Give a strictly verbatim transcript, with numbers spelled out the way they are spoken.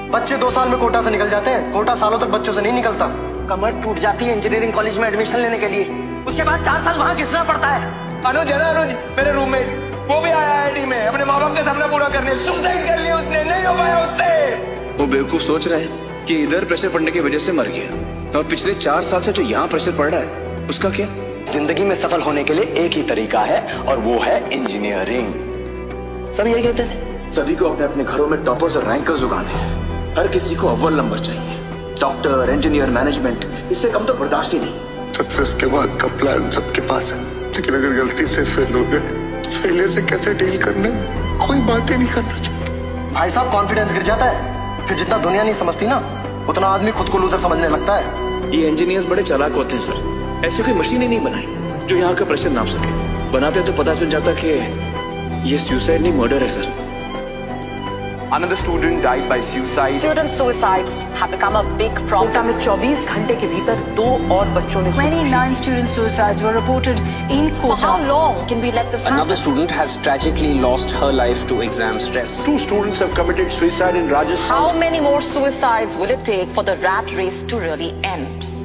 बच्चे दो साल में कोटा से निकल जाते हैं, कोटा सालों तक बच्चों से नहीं निकलता। कमर टूट जाती है इंजीनियरिंग कॉलेज में एडमिशन लेने के लिए, उसके बाद चार साल वहाँ घिसना पड़ता है। अनुज है ना, अनुज मेरे रूममेट, वो भी आया आई आई टी में अपने माँ बाप के सपना पूरा करने, सुसाइड कर लिया उसने, नहीं हो पाया उससे। वो बेवकूफ सोच रहे हैं कि इधर प्रेशर पड़ने की वजह से मर गया, और पिछले चार साल से जो यहाँ प्रेशर पड़ रहा है उसका क्या? जिंदगी में सफल होने के लिए एक ही तरीका है और वो है इंजीनियरिंग। सब यही कहते थे। सभी को अपने अपने घरों में टॉपर्स और रैंकर्स उगाने हैं। हर किसी को अव्वल नंबर चाहिए। डॉक्टर, इंजीनियर, मैनेजमेंट, इससे कम तो बर्दाश्त ही नहीं। सक्सेस के बाद का प्लान सबके पास है, लेकिन अगर गलती से फेल हो गए तो फेलियर से कैसे डील करना है कोई बात ही नहीं करना चाहता। भाई साहब कॉन्फिडेंस गिर जाता है, फिर जितना दुनिया नहीं समझती ना उतना आदमी खुद को लूजर समझने लगता है। ये इंजीनियर्स बड़े चालाक होते हैं सर, ऐसी कोई मशीन ही नहीं बनाई जो यहाँ का प्रेशर नाप सके। बनाते तो पता चल जाता कि ये सुसाइड नहीं मर्डर है sir. Another student died by suicide. Student suicides have become a big problem. Kota में चौबीस घंटे के भीतर दो और बच्चों ने twenty-nine student suicides were reported in Kota. For how long can we let this happen? Another student has tragically lost her life to exam stress. Two students have committed suicide in Rajasthan. How many more suicides will it take for the rat race to really end?